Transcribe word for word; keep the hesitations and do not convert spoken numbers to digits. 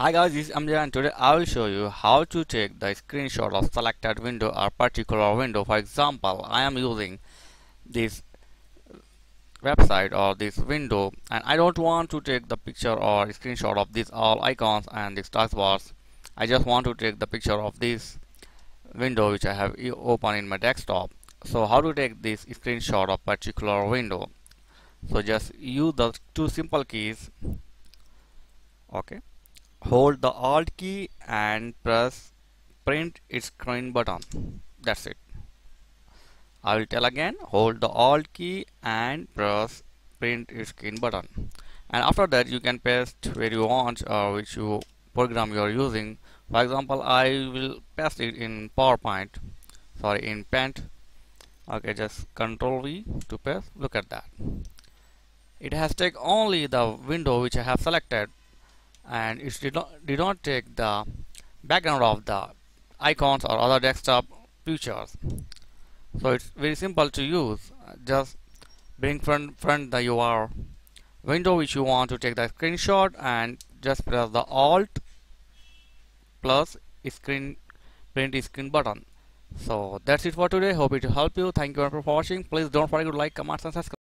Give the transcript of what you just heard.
Hi guys, this is Amjad and today I will show you how to take the screenshot of selected window or particular window. For example, I am using this website or this window and I don't want to take the picture or screenshot of these all icons and these taskbars. I just want to take the picture of this window which I have e- open in my desktop. So how to take this screenshot of particular window? So just use the two simple keys. Okay. Hold the Alt key and press print screen button. That's it. I will tell again. Hold the Alt key and press print screen button. And after that, you can paste where you want or which you program you are using. For example, I will paste it in PowerPoint. Sorry, in Paint. Okay, just Control V to paste. Look at that. It has taken only the window which I have selected, and it did not did not take the background of the icons or other desktop features. So it's very simple to use. Just bring front front the your window which you want to take the screenshot and just press the Alt plus screen print screen button. So that's it for today. Hope it will help you. Thank you for watching. Please don't forget to like, comment and subscribe.